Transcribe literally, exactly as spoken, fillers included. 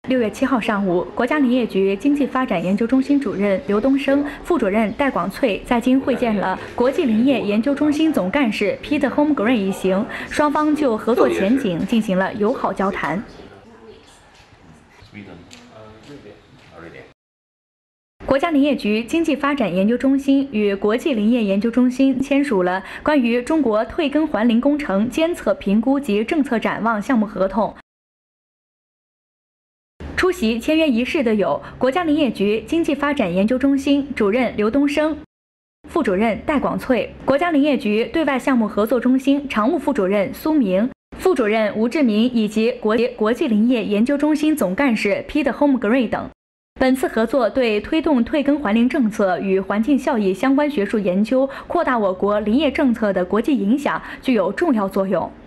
六月七号上午，国家林业局经济发展研究中心主任刘东升、副主任戴广翠在京会见了国际林业研究中心总干事 Peter Holmgren 一行，双方就合作前景进行了友好交谈。国家林业局经济发展研究中心与国际林业研究中心签署了关于中国退耕还林工程监测评估及政策展望项目合同。 出席签约仪式的有国家林业局经济发展研究中心主任刘东升、副主任戴广翠，国家林业局对外项目合作中心常务副主任苏明、副主任吴志民以及国国际林业研究中心总干事 Peter Holmgren 等。本次合作对推动退耕还林政策与环境效益相关学术研究，扩大我国林业政策的国际影响具有重要作用。